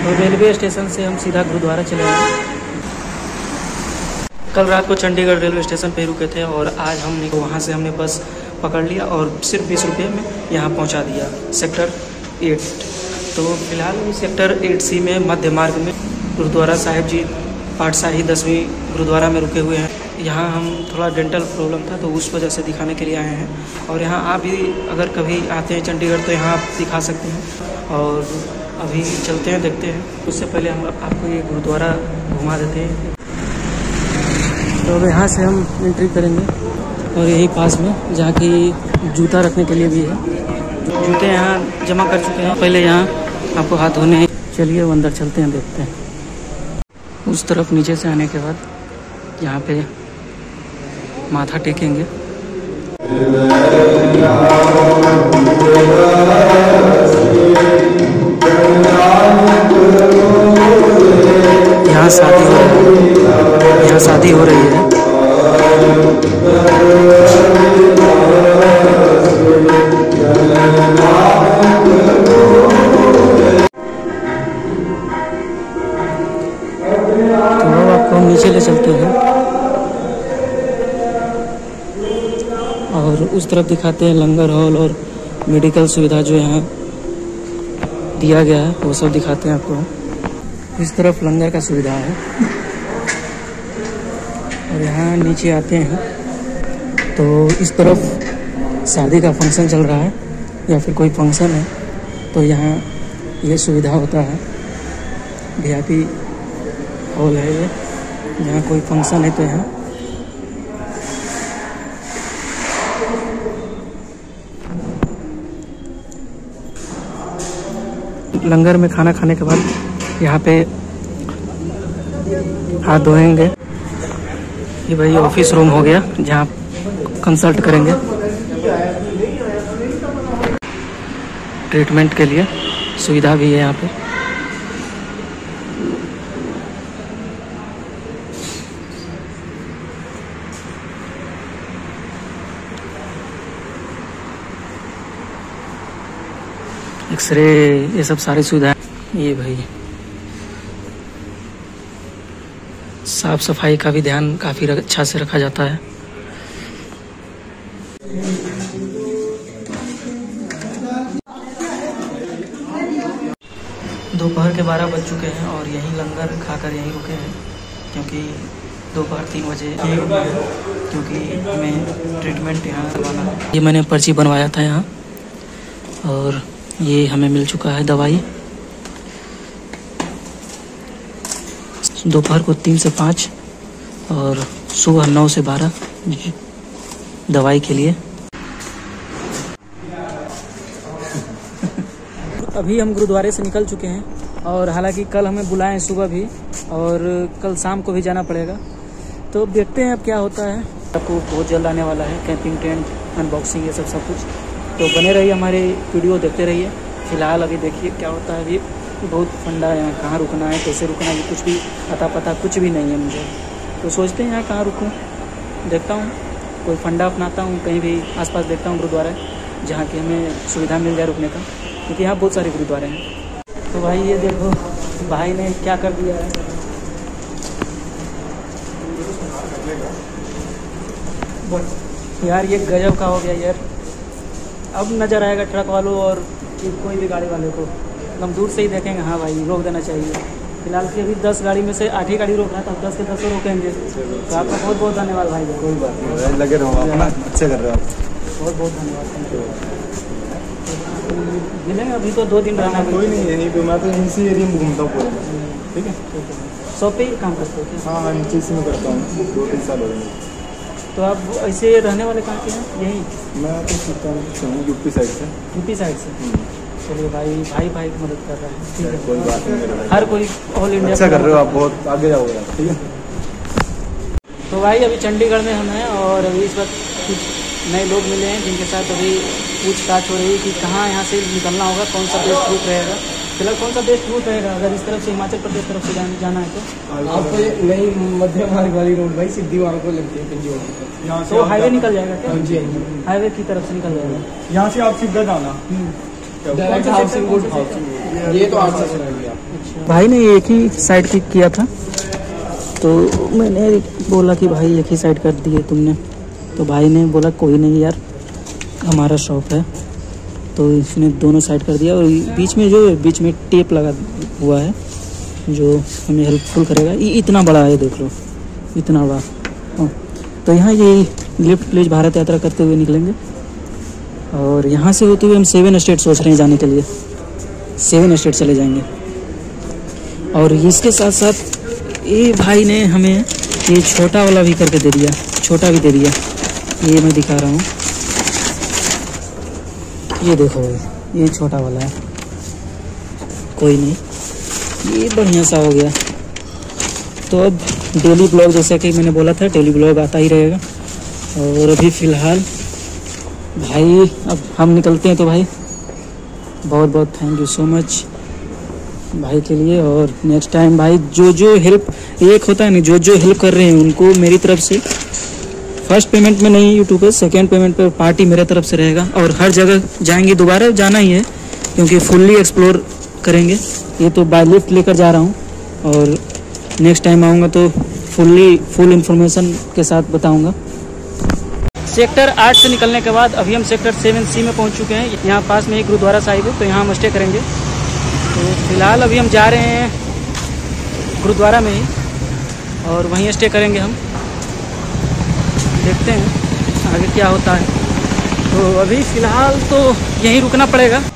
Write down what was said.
तो railway station से हम सीधा गुरुद्वारा चले गए। कल रात को चंडीगढ़ रेलवे स्टेशन पे रुके थे और आज हमने वहाँ से हमने बस पकड़ लिया और सिर्फ 20 रुपये में यहाँ पहुँचा दिया सेक्टर 8। तो फिलहाल सेक्टर 8C में मध्य मार्ग में गुरुद्वारा साहिब जी पाठशाही 10वीं गुरुद्वारा में रुके हुए हैं। यहाँ हम थोड़ा डेंटल प्रॉब्लम था तो उस वजह से दिखाने के लिए आए हैं और यहाँ आप भी अगर कभी आते हैं चंडीगढ़ तो यहाँ आप दिखा सकते हैं। और अभी चलते हैं, देखते हैं। उससे पहले हम आपको ये गुरुद्वारा घुमा देते हैं। तो अब यहाँ से हम एंट्री करेंगे और यही पास में जहाँ की जूता रखने के लिए भी है, जूते यहाँ जमा कर चुके हैं। पहले यहाँ आपको हाथ धोने, चलिए अंदर चलते हैं, देखते हैं। उस तरफ नीचे से आने के बाद यहाँ पे माथा टेकेंगे। यहाँ शादी हो रही है। तो आपको हम नीचे ले चलते हैं और उस तरफ दिखाते हैं लंगर हॉल और मेडिकल सुविधा जो यहाँ दिया गया है वो सब दिखाते हैं आपको। इस तरफ लंगर का सुविधा है और यहाँ नीचे आते हैं तो इस तरफ शादी का फंक्शन चल रहा है या फिर कोई फंक्शन है तो यहाँ ये सुविधा होता है। VIP हॉल है ये, यहाँ कोई फंक्शन है तो यहाँ लंगर में खाना खाने के बाद यहाँ पे हाथ धोएंगे। ये भाई ऑफिस रूम हो गया जहाँ कंसल्ट करेंगे ट्रीटमेंट के लिए, सुविधा भी है यहाँ पे। एक्सरे, ये सब सारी सुविधाएं। ये भाई साफ सफाई का भी ध्यान काफ़ी अच्छा से रखा जाता है। दोपहर के 12 बज चुके हैं और यहीं लंगर खाकर यहीं रुके हैं क्योंकि दोपहर 3 बजे यहीं रुके हैं क्योंकि हमें ट्रीटमेंट यहाँ करवाना है। ये मैंने पर्ची बनवाया था यहाँ और ये हमें मिल चुका है दवाई। दोपहर को 3 से 5 और सुबह 9 से 12 दवाई के लिए। अभी हम गुरुद्वारे से निकल चुके हैं और हालांकि कल हमें बुलाएं सुबह भी और कल शाम को भी जाना पड़ेगा। तो अब देखते हैं अब क्या होता है। आपको बहुत जल्द आने वाला है कैंपिंग टेंट अनबॉक्सिंग, ये सब कुछ। तो बने रहिए, हमारे वीडियो देखते रहिए। फिलहाल अभी देखिए क्या होता है। अभी बहुत फंडा है, यहाँ कहाँ रुकना है, कैसे रुकना है, कुछ भी अता पता कुछ भी नहीं है मुझे। तो सोचते हैं यहाँ कहाँ रुकूँ, देखता हूँ कोई फंडा अपनाता हूँ, कहीं भी आसपास देखता हूँ गुरुद्वारा जहाँ की हमें सुविधा मिल जाए रुकने का, क्योंकि यहाँ बहुत सारे गुरुद्वारे हैं। तो भाई ये देखो भाई ने क्या कर दिया है। यार ये गजब का हो गया यार। अब नज़र आएगा ट्रक वालों और कोई भी गाड़ी वाले को, हम दूर से ही देखेंगे। हाँ भाई रोक देना चाहिए। फिलहाल की अभी 10 गाड़ी में से 8 ही गाड़ी रोक रहा था, 10 के 10 रोकेंगे। तो आपका बहुत बहुत धन्यवाद भाई। कोई बात नहीं, लगे रहो, अपना अच्छा कर रहे हो आप। बहुत बहुत धन्यवाद। मिलेंगे अभी तो 2 दिन रहना। कोई नहीं, यहीं पे मैं तो इसी एरिया में घूमता हूँ पूरा। ठीक है, शॉप पे ही काम करते हो? हाँ, नीचे से मैं करता हूँ, 2-3 साल हो गए। तो आप ऐसे रहने वाले कहाँ के हैं? यहीं मैं तो सीखता हूँ यूपी साइड से। यूपी साइड से? चलिए भाई की मदद कर रहा है। ठीक है, कोई बात नहीं। हर कोई ऑल इंडिया अच्छा कर रहे हो आप, बहुत आगे जाओगे। ठीक है। तो भाई अभी चंडीगढ़ में हम हैं और अभी इस वक्त कुछ नए लोग मिले हैं जिनके साथ अभी पूछताछ हो रही है कि कहाँ यहाँ से निकलना होगा, कौन सा बेस्ट रूट रहेगा। फिलहाल कौन सा बेस्ट रूट रहेगा अगर इस तरफ से हिमाचल प्रदेश तरफ से जाना है तो? आपको नई मध्य मार्ग वाली रोड भाई सीधी वहाँ को लगती है पंजीवाल। तो हाईवे निकल जाएगा क्या? जी, हाईवे की तरफ से निकल जाएगा। यहाँ से आप सीधा जाना डायरेक्ट हाउसिंग बोर्ड ये तो 800 से रहेगी। भाई ने एक ही साइड की किया था, तो मैंने बोला कि भाई एक ही साइड कर दिए तुमने, तो भाई ने बोला कोई नहीं यार, हमारा शॉप है, तो इसने दोनों साइड कर दिया। और बीच में टेप लगा हुआ है जो हमें हेल्पफुल करेगा। ये इतना बड़ा है, देख लो इतना बड़ा। हाँ, तो यहाँ ये लिफ्ट प्लीज भारत यात्रा करते हुए निकलेंगे और यहाँ से होते हुए हम 7 स्टेट सोच रहे हैं जाने के लिए। 7 स्टेट चले जाएंगे। और इसके साथ साथ ये भाई ने हमें ये छोटा वाला भी करके दे दिया, छोटा भी दे दिया। ये मैं दिखा रहा हूँ, ये देखो ये छोटा वाला है, कोई नहीं, ये बढ़िया सा हो गया। तो अब डेली ब्लॉग, जैसा कि मैंने बोला था, डेली ब्लॉग आता ही रहेगा। और अभी फ़िलहाल भाई अब हम निकलते हैं, तो भाई बहुत बहुत थैंक यू सो मच भाई के लिए। और नेक्स्ट टाइम भाई जो हेल्प, एक होता है ना, जो हेल्प कर रहे हैं उनको मेरी तरफ से फर्स्ट पेमेंट में नहीं यूट्यूब पे, सेकेंड पेमेंट पे पार्टी मेरे तरफ से रहेगा। और हर जगह जाएंगे, दोबारा जाना ही है क्योंकि फुल्ली एक्सप्लोर करेंगे। ये तो बाय लिफ्ट लेकर जा रहा हूँ और नेक्स्ट टाइम आऊँगा तो फुल इन्फॉर्मेशन के साथ बताऊँगा। सेक्टर 8 से निकलने के बाद अभी हम सेक्टर 7C में पहुंच चुके हैं। यहाँ पास में एक गुरुद्वारा साहिब है, तो यहाँ हम स्टे करेंगे। तो फिलहाल अभी हम जा रहे हैं गुरुद्वारा में ही और वहीं स्टे करेंगे हम। देखते हैं आगे क्या होता है। तो अभी फ़िलहाल तो यहीं रुकना पड़ेगा।